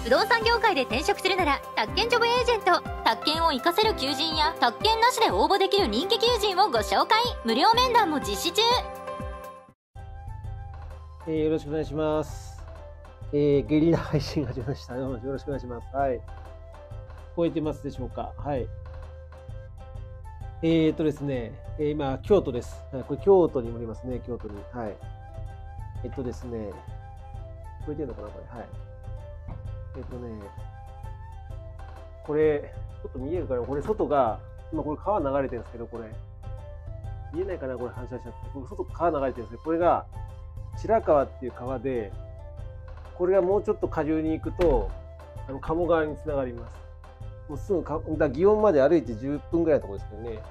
不動産業界で転職するなら宅建ジョブエージェント。宅建を活かせる求人や宅建なしで応募できる人気求人をご紹介。無料面談も実施中。 よろしくお願いします。ゲリラ配信が始まりました。よろしくお願いします。はい。聞こえてますでしょうか。はい。ですね、今、京都です。これ、京都におりますね、京都に。はい。ですね、聞こえてるのかな、これ。はい。これ、ちょっと見えるかな、これ、外が、今、これ、川流れてるんですけど、これ、見えないかな、これ、反射しちゃって。これ、外、川流れてるんですけど、これが、白川っていう川で、これがもうちょっと下流に行くと、鴨川につながります。もうすぐ祇園まで歩いて10分ぐらいのところですけどね。はい。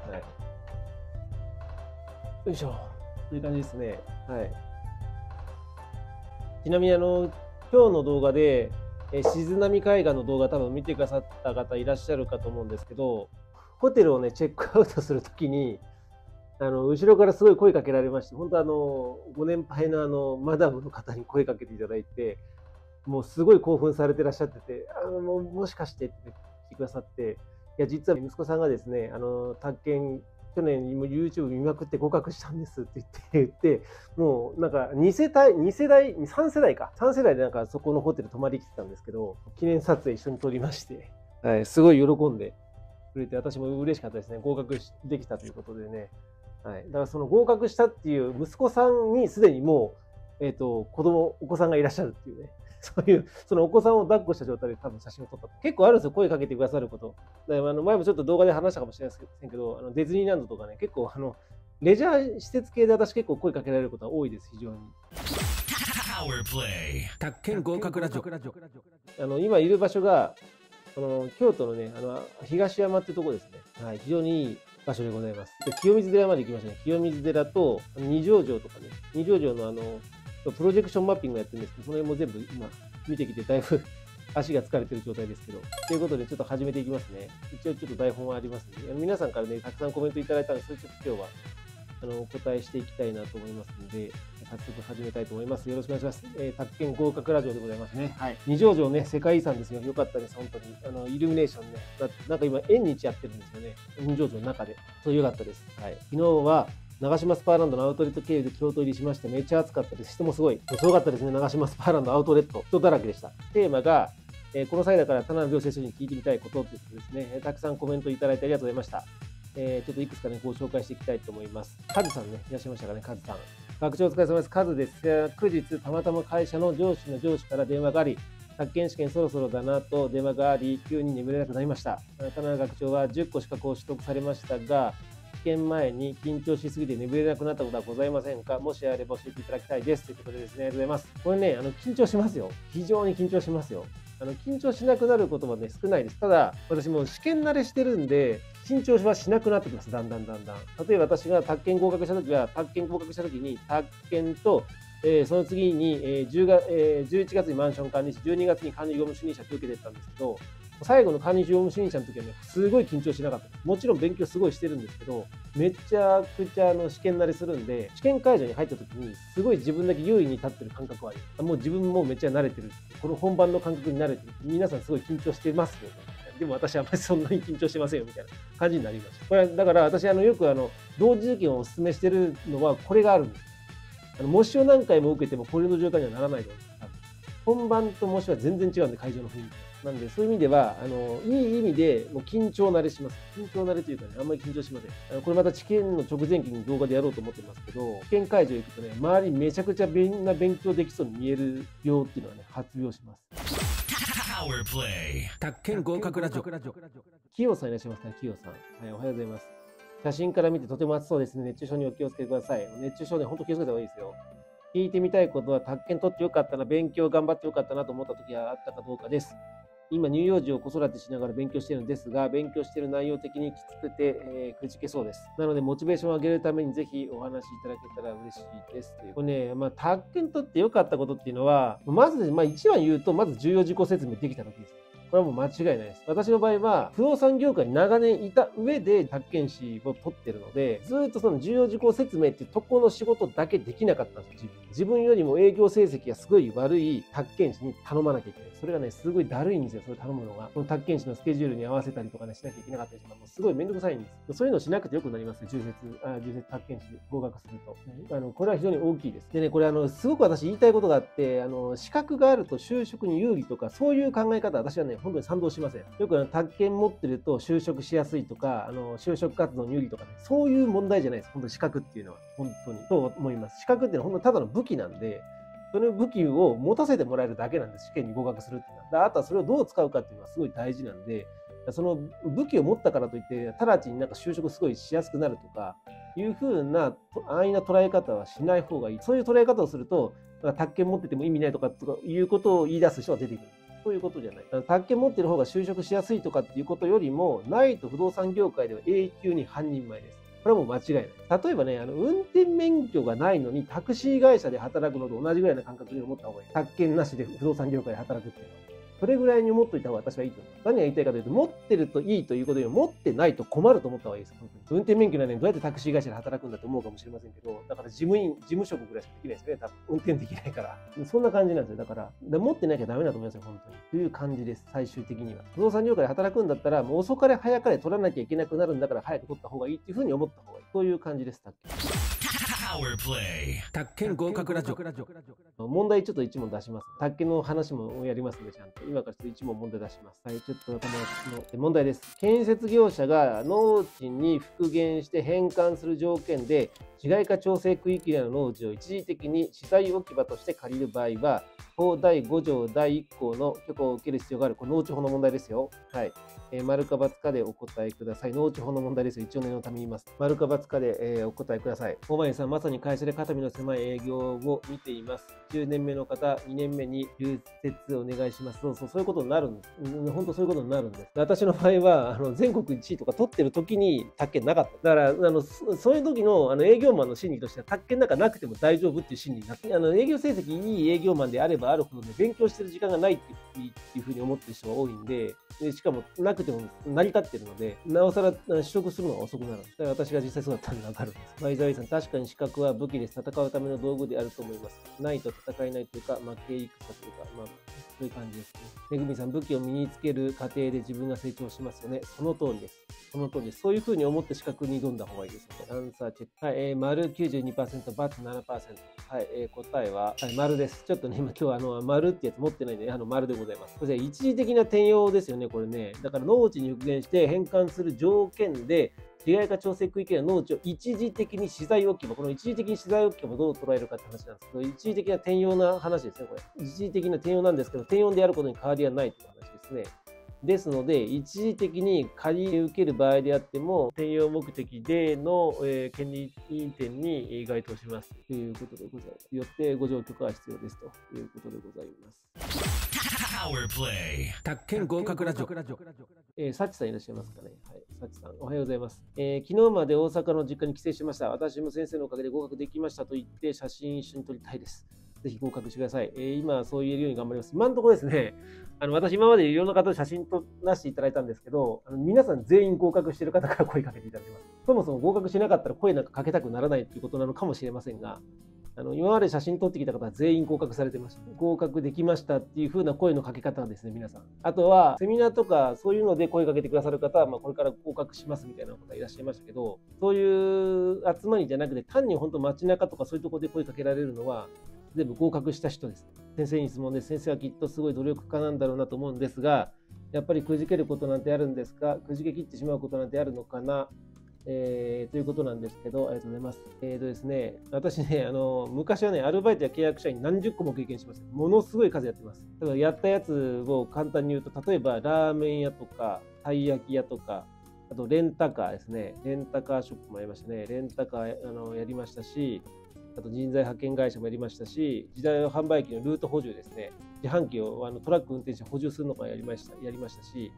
よいしょ。という感じですね。はい。ちなみに今日の動画で、静波海岸の動画多分見てくださった方いらっしゃるかと思うんですけど、ホテルをね、チェックアウトするときに、後ろからすごい声かけられまして、本当ご年配のマダムの方に声かけていただいて、もうすごい興奮されてらっしゃってて、もしかしてって来てくださって、いや、実は息子さんがですね、宅建、去年 YouTube 見まくって合格したんですって言って、もうなんか3世代か。3世代でなんかそこのホテル泊まり来てたんですけど、記念撮影一緒に撮りまして、はい、すごい喜んでくれて、私も嬉しかったですね。合格できたということでね。はい。だからその合格したっていう息子さんにすでにもう、お子さんがいらっしゃるっていうね。そういう、そのお子さんを抱っこした状態で多分写真を撮った。結構あるんですよ、声かけてくださること。前もちょっと動画で話したかもしれませんけど、ディズニーランドとかね、結構レジャー施設系で私結構声かけられることが多いです、非常に。 宅建合格ラジオ。 今いる場所が、京都のね、東山ってとこですね。はい、非常にいい場所でございます。で、清水寺まで行きましたね。清水寺と二条城とかね、二条城のプロジェクションマッピングやってるんですけど、その辺も全部今見てきてだいぶ足が疲れてる状態ですけど。ということでちょっと始めていきますね。一応ちょっと台本はありますので、皆さんからね、たくさんコメントいただいたので、それちょっと今日はお答えしていきたいなと思いますので、早速始めたいと思います。よろしくお願いします。宅建合格ラジオでございますね。はい。二条城ね、世界遺産ですよ。よかったです、本当に。イルミネーションね。なんか今、縁日やってるんですよね。二条城の中で。そう、よかったです。はい。昨日は、長島スパーランドのアウトレット経由で京都入りしまして、めっちゃ暑かったです。人もすごかったですね。長島スパーランドアウトレット。人だらけでした。テーマが、この際だから田辺良生書に聞いてみたいことということですね。たくさんコメントいただいてありがとうございました。ちょっといくつかね、ご紹介していきたいと思います。カズさんね、いらっしゃいましたかね、カズさん。学長お疲れ様です。カズです。9日、たまたま会社の上司から電話があり、宅建試験そろそろだなと電話があり、急に眠れなくなりました。田辺学長は10個資格を取得されましたが、試験前に緊張しすぎて眠れなくなったことはございませんか？もしあれば教えていただきたいです。ということでですね、ありがとうございます。これね、緊張しますよ。非常に緊張しますよ。緊張しなくなることはね、少ないです。ただ、私も試験慣れしてるんで、緊張はしなくなってきます。だんだん。例えば私が宅建合格した時は、宅建合格した時に、宅建と、その次に、11月にマンション管理士、12月に管理業務主任者って受けてたんですけど、最後の管理業務主任者の時はね、すごい緊張しなかった。もちろん勉強すごいしてるんですけど、めちゃくちゃ試験慣れするんで、試験会場に入った時に、すごい自分だけ優位に立ってる感覚はある。もう自分もめっちゃ慣れてる。この本番の感覚に慣れてる。皆さんすごい緊張してますよね。でも私はあんまりそんなに緊張してませんよみたいな感じになりました。これだから私よく同時受験をお勧めしてるのはこれがあるんです。模試を何回も受けてもこれの状態にはならないと思います。本番と模試は全然違うんで、会場の雰囲気。なんで、そういう意味では、いい意味で、もう緊張慣れします。緊張慣れというかね、あんまり緊張しません。これまた試験の直前期に動画でやろうと思ってますけど、試験会場行くとね、周りめちゃくちゃみんな勉強できそうに見える病っていうのはね、発病します。 宅建合格ラジオ。 キヨさんいらっしゃいますね、キヨさん。はい、おはようございます。写真から見てとても暑そうですね。熱中症にお気をつけください。熱中症ね、ほんと気をつけた方がいいですよ。聞いてみたいことは、宅建取ってよかったな、勉強頑張ってよかったなと思った時があったかどうかです。今、乳幼児を子育てしながら勉強しているんですが、勉強している内容的にきつくて、くじけそうです。なので、モチベーションを上げるためにぜひお話しいただけたら嬉しいです。これね、宅建取ってよかったことっていうのは、まず、一番言うと、まず重要事項説明できた時です。 これはもう間違いないです。私の場合は、不動産業界に長年いた上で宅建士を取ってるので、ずっとその重要事項説明っていうところの仕事だけできなかったんですよ、自分よりも営業成績がすごい悪い宅建士に頼まなきゃいけない。それがね、すごいだるいんですよ、それ頼むのが。この宅建士のスケジュールに合わせたりとかね、しなきゃいけなかったりとか、もうすごいめんどくさいんです。そういうのをしなくてよくなりますね、重説宅建士合格すると。これは非常に大きいです。でね、これすごく私言いたいことがあって、資格があると就職に有利とか、そういう考え方、私はね、本当に賛同しません。よく宅建持ってると就職しやすいとか、就職活動に有利とかね、そういう問題じゃないです。本当に資格っていうのは。本当に。と思います。資格っていうのは本当にただの武器なんで、その武器を持たせてもらえるだけなんです。試験に合格するっていうのは。あとはそれをどう使うかっていうのはすごい大事なんで、その武器を持ったからといって、直ちになんか就職すごいしやすくなるとか、いうふうな安易な捉え方はしない方がいい。そういう捉え方をすると、宅建持ってても意味ないとかいうことを言い出す人が出てくる。そういうことじゃない。宅建持ってる方が就職しやすいとかっていうことよりも、ないと不動産業界では永久に半人前です。これはもう間違いない。例えばね、運転免許がないのにタクシー会社で働くのと同じぐらいの感覚で思った方がいい。宅建なしで不動産業界で働くっていうのは。それぐらいに思っといた方が私はいいと思う。何が言いたいかというと、持ってるといいということよりも、持ってないと困ると思った方がいいです。本当に。運転免許ないのにどうやってタクシー会社で働くんだと思うかもしれませんけど、だから事務職ぐらいしかできないですよね。多分運転できないから。そんな感じなんですよ。だから、持ってなきゃダメだと思いますよ、本当に。という感じです、最終的には。不動産業界で働くんだったら、もう遅かれ早かれ取らなきゃいけなくなるんだから、早く取った方がいいっていうふうに思った方がいい。そういう感じです、 宅建合格ラジオ。 問題ちょっと1問出します。宅建の話もやりますので、ちゃんと。今からちょっと1問問題出します。はい、ちょっとの問題です。建設業者が農地に復元して返還する条件で、市街化調整区域内の農地を一時的に資材置き場として借りる場合は、法第5条第1項の許可を受ける必要がある。これ農地法の問題ですよ。はい。丸か×かでお答えください。農地法の問題ですよ。一応念のために言います。丸か×かで、お答えください。大前さん、まさに会社で肩身の狭い営業を見ています。10年目の方、2年目に流説お願いします。そういうことになるんです。本当そういうことになるんです。私の場合は、全国1位とか取ってる時に宅建なかった。だから、そういう時の営業マンの心理としては、宅建なんかなくても大丈夫っていう心理になって、営業成績いい営業マンであればあるほどね、勉強してる時間がないっていうふうに思ってる人が多いんで、しかもなくても成り立ってるので、なおさら取得するのが遅くなる。だから私が実際そうだったんでわかるんです。マイザーさん、確かに資格は武器で戦うための道具であると思います。ないと戦えないというか、負け戦というか、そういう感じですね。めぐみさん、武器を身につける過程で自分が成長しますよね。その通りです。その通りです。そういうふうに思って資格に挑んだ方がいいですね。アンサーチェック。はい、丸 92%、×7%。はい、答えは、はい、丸です。ちょっとね、今日は丸ってやつ持ってないんで、丸でございます。これ一時的な転用ですよね、これね。だから農地に復元して返還する条件で、市街化調整区域内の農地を一時的に資材置き場、この一時的に資材置き場をどう捉えるかって話なんですけど、一時的な転用な話ですね、これ。一時的な転用なんですけど、転用であることに変わりはないという話ですね。ですので、一時的に借り受ける場合であっても、転用目的での、権利認定に該当しますということでございます。よってご条許可が必要ですということでございます。 宅建合格ラジオ。 サチさんいらっしゃいますかね。はい、サチさん、おはようございます。昨日まで大阪の実家に帰省しました。私も先生のおかげで合格できましたと言って、写真一緒に撮りたいです。ぜひ合格してください。今、そう言えるように頑張ります。今のところですね、私、今までいろんな方と写真撮らせていただいたんですけど、皆さん全員合格している方から声かけていただいてます。そもそも合格しなかったら声なんかかけたくならないということなのかもしれませんが、今まで写真撮ってきた方は全員合格されてました。合格できましたっていう風な声のかけ方ですね、皆さん。あとは、セミナーとかそういうので声かけてくださる方は、これから合格しますみたいな方いらっしゃいましたけど、そういう集まりじゃなくて、単に本当街中とかそういうところで声かけられるのは、全部合格した人です。先生に質問です。先生はきっとすごい努力家なんだろうなと思うんですが、やっぱりくじけることなんてあるんですか？くじけ切ってしまうことなんてあるのかな？ということなんですけど、ありがとうございます。ですね、私ね、昔はね、アルバイトや契約社員何十個も経験しました。ものすごい数やってます。だからやったやつを簡単に言うと、例えばラーメン屋とか、たい焼き屋とか、あとレンタカーですね。レンタカーショップもやりましたね。レンタカーやりましたし、あと人材派遣会社もやりましたし、自動販売機のルート補充ですね。自販機をトラック運転して補充するのもやりましたし、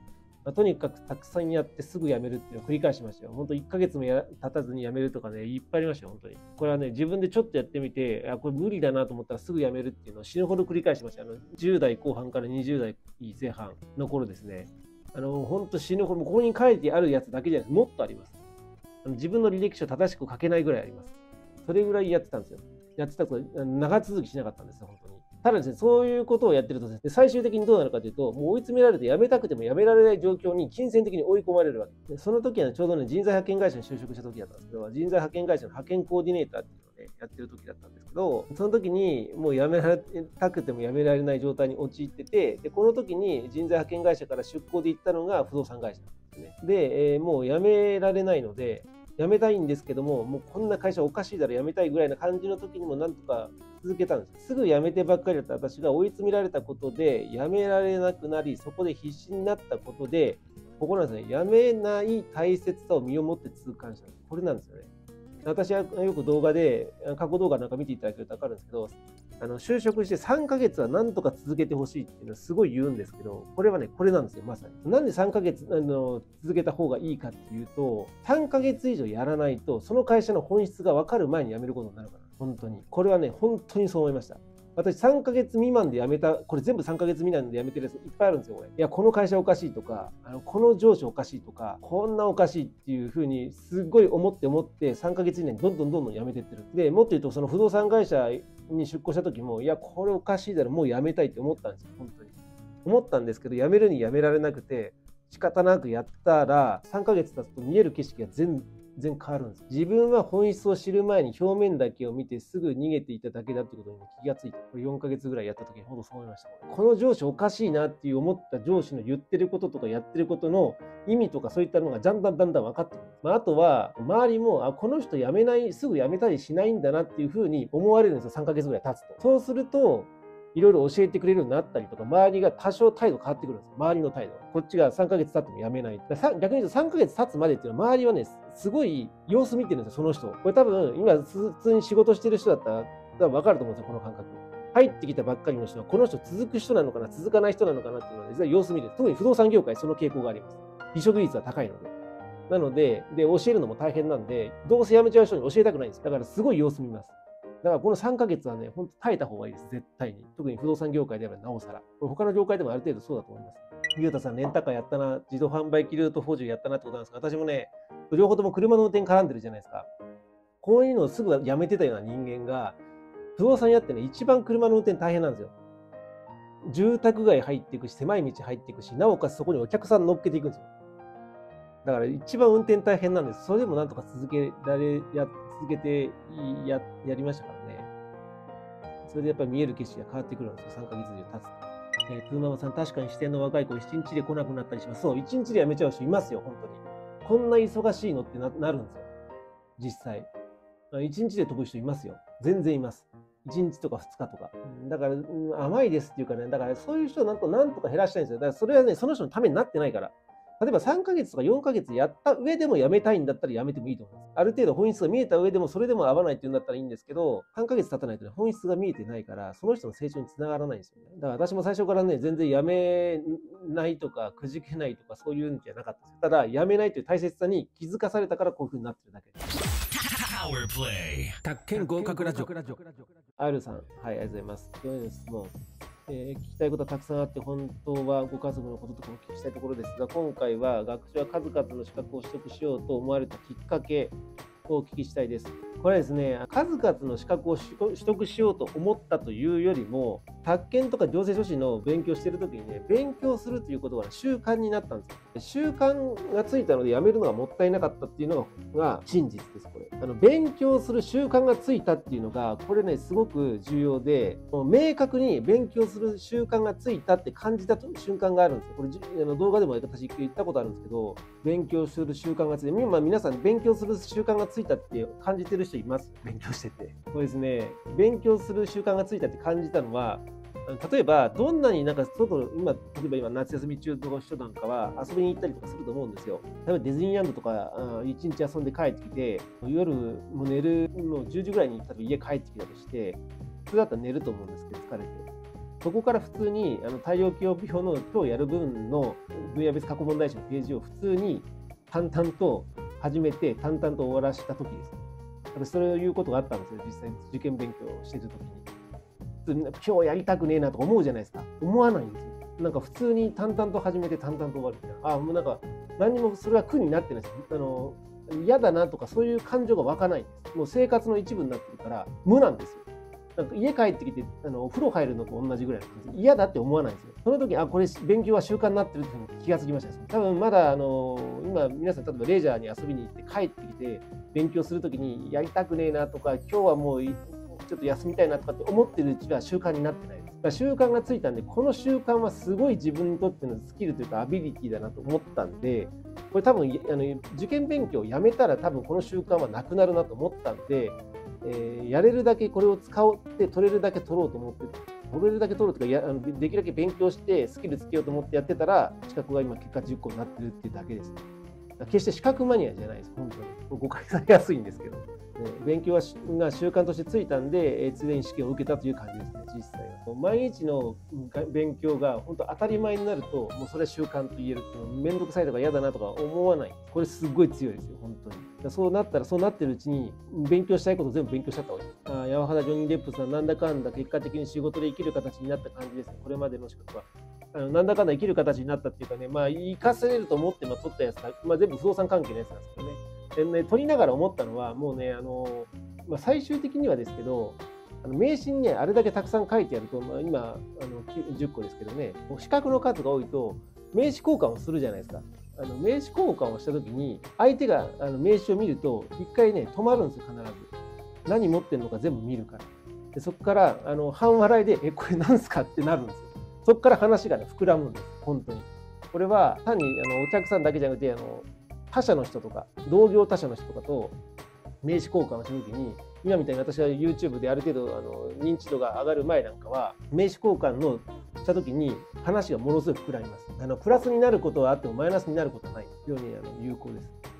とにかくたくさんやってすぐ辞めるっていうのを繰り返しましたよ。本当1ヶ月も経たずに辞めるとかね、いっぱいありましたよ、本当に。これはね、自分でちょっとやってみて、これ無理だなと思ったらすぐ辞めるっていうのを死ぬほど繰り返しました。10代後半から20代前半の頃ですね。本当死ぬほど、ここに書いてあるやつだけじゃないです。もっとあります。自分の履歴書正しく書けないぐらいあります。それぐらいやってたんですよ。やってたこと長続きしなかったんですよ、本当に。ただですね、そういうことをやってるとですね、最終的にどうなるかというと、もう追い詰められて辞めたくても辞められない状況に金銭的に追い込まれるわけで、その時は、ね、ちょうどね、人材派遣会社に就職した時だったんですけど、人材派遣会社の派遣コーディネーターっていうのをね、やってる時だったんですけど、その時にもう辞められたくても辞められない状態に陥ってて、でこの時に人材派遣会社から出向で行ったのが不動産会社なんですね。で、もう辞められないので、辞めたいんですけども、もうこんな会社おかしいだろ、辞めたいぐらいな感じの時にもなんとか続けたんです。すぐ辞めてばっかりだった私が追い詰められたことで辞められなくなり、そこで必死になったことで、ここなんですね、辞めない大切さを身をもって痛感した。これなんですよね。私はよく動画で、過去動画なんか見ていただけると分かるんですけど、就職して3ヶ月はなんとか続けてほしいっていうのはすごい言うんですけど、これはね、これなんですよ、まさに。なんで3ヶ月続けた方がいいかっていうと、3ヶ月以上やらないと、その会社の本質が分かる前に辞めることになるから、本当に。これはね、本当にそう思いました。私3ヶ月未満で辞めた、これ全部3ヶ月未満で辞めてるやついっぱいあるんですよ、これ。いや、この会社おかしいとか、この上司おかしいとか、こんなおかしいっていうふうにすごい思って3ヶ月以内にどんどん辞めてってる。で、もっと言うとその不動産会社に出向した時も、いや、これおかしいだろ、もう辞めたいって思ったんですよ、本当に。思ったんですけど、辞めるに辞められなくて、仕方なくやったら、3ヶ月経つと見える景色が全然変わるんです。自分は本質を知る前に表面だけを見てすぐ逃げていただけだってことに気がついた。これ4ヶ月ぐらいやった時にほんとそう思いました。この上司おかしいなっていう思った上司の言ってることとかやってることの意味とかそういったのがだんだん分かってくる。あとは周りもこの人辞めない、すぐ辞めたりしないんだなっていうふうに思われるんですよ。3ヶ月ぐらい経つと。そうするといろいろ教えてくれるようになったりとか、周りが多少態度変わってくるんですよ。周りの態度。こっちが3ヶ月経ってもやめない。逆に言うと3ヶ月経つまでっていうのは、周りはね、すごい様子見てるんですよ、その人。これ多分、今、普通に仕事してる人だったら、多分分かると思うんですよ、この感覚。入ってきたばっかりの人は、この人続く人なのかな、続かない人なのかなっていうのは、実は様子見る。特に不動産業界、その傾向があります。離職率は高いので。なので、教えるのも大変なんで、どうせ辞めちゃう人に教えたくないんです。だからすごい様子見ます。だからこの3ヶ月はね、本当耐えた方がいいです、絶対に。特に不動産業界であればなおさら。これ他の業界でもある程度そうだと思います。ゆうたさん、レンタカーやったな、自動販売機ルート補充やったなってことなんですが、私もね、両方とも車の運転絡んでるじゃないですか。こういうのをすぐやめてたような人間が、不動産やってね、一番車の運転大変なんですよ。住宅街入っていくし、狭い道入っていくし、なおかつそこにお客さん乗っけていくんですよ。だから一番運転大変なんです。それでもなんとか続けてやりましたからね。それでやっぱり見える景色が変わってくるんですよ、3ヶ月以上経つと。プーママさん、確かに支店の若い子、1日で来なくなったりします。そう、1日で辞めちゃう人いますよ、本当に。こんな忙しいのってなるんですよ、実際。1日で飛ぶ人いますよ。全然います。1日とか2日とか。だから、甘いですっていうかね、だからそういう人をなんとか減らしたいんですよ。だからそれはね、その人のためになってないから。例えば3ヶ月とか4ヶ月やった上でも辞めたいんだったら辞めてもいいと思います。ある程度本質が見えた上でもそれでも合わないっていうんだったらいいんですけど、3ヶ月経たないとね、本質が見えてないから、その人の成長につながらないんですよね。だから私も最初からね、全然辞めないとか、くじけないとかそういうんじゃなかったです。ただ、辞めないという大切さに気づかされたからこういう風になってるだけです。 宅建合格ラジオ。 R さん、はい、ありがとうございます。質問。聞きたいことはたくさんあって、本当はご家族のこととかも聞きたいところですが、今回は学長は数々の資格を取得しようと思われたきっかけをお聞きしたいです。これはですね、数々の資格を取得しようと思ったというよりも、宅建とか行政書士の勉強しているときにね、勉強するということが習慣になったんですよ。習慣がついたのでやめるのがもったいなかったっていうのが真実です、これ。勉強する習慣がついたっていうのが、これね、すごく重要で、明確に勉強する習慣がついたって感じた瞬間があるんですよ。これ動画でも私言ったことあるんですけど、勉強する習慣がついて、皆さん勉強する習慣がついたって感じてる人います？勉強してて。これですね、勉強する習慣がついたって感じたのは、例えばどんなになんか例えば今夏休み中の人なんかは遊びに行ったりとかすると思うんですよ。例えばディズニーランドとか1日遊んで帰ってきて、夜もう寝るもう10時ぐらいに例えば家帰ってきたとして、普通だったら寝ると思うんですけど疲れて。 そこから普通に大量記憶表の今日やる分の分野別過去問題集のページを普通に淡々と始めて淡々と終わらした時です。私そういうことがあったんですよ、実際受験勉強してる時に。今日やりたくねえなとか思うじゃないですか。思わないんですよ。なんか普通に淡々と始めて淡々と終わるみたいな。もうなんか何にもそれは苦になってないです。嫌だなとかそういう感情が湧かないんです。もう生活の一部になってるから無なんですよ。なんか家帰ってきてお風呂入るのと同じぐらいの感じ。嫌だって思わないんですよ。その時これ勉強は習慣になってるっていうのに気がつきました。多分まだ今皆さん例えばレジャーに遊びに行って帰ってきて勉強する時にやりたくねえなとか今日はもうちょっと休みたいなとかって思ってるうちは習慣になってないです。だから習慣がついたんで、この習慣はすごい自分にとってのスキルというかアビリティだなと思ったんで、これ多分受験勉強をやめたら多分この習慣はなくなるなと思ったんで、やれるだけこれを使おうって取れるだけ取ろうと思って取れるだけ取るとかできるだけ勉強してスキルつけようと思ってやってたら資格が今結果10個になってるっていうだけです。決して資格マニアじゃないです。本当に誤解されやすいんですけど、勉強が習慣としてついたんで、ついでに試験を受けたという感じですね。実際は毎日の勉強が本当当たり前になるともうそれは習慣と言える。面倒くさいとか嫌だなとか思わない。これすごい強いですよ本当に。そうなったらそうなってるうちに勉強したいことを全部勉強しちゃった方がいいです。山肌ジョニー・デップさんなんだかんだ結果的に仕事で生きる形になった感じですね。これまでの資格は。なんだかんだ生きる形になったっていうかね、生かせれると思って取ったやつだ、全部不動産関係のやつなんですけどね。でね、取りながら思ったのは、もうね、最終的にはですけど、名刺にね、あれだけたくさん書いてあると、今10個ですけどね、資格の数が多いと、名刺交換をするじゃないですか。名刺交換をしたときに、相手が名刺を見ると、一回ね、止まるんですよ、必ず。何持ってるのか全部見るから。でそこから、半笑いで、これなんすかってなるんですよ。そこから話がね、膨らむんです、本当に。これは単にお客さんだけじゃなくて、他社の人とか、同業他社の人とかと名刺交換をしたときに、今みたいに私は YouTube である程度認知度が上がる前なんかは、名刺交換のしたときに話がものすごい膨らみます。プラスになることはあってもマイナスになることはない。非常に有効です。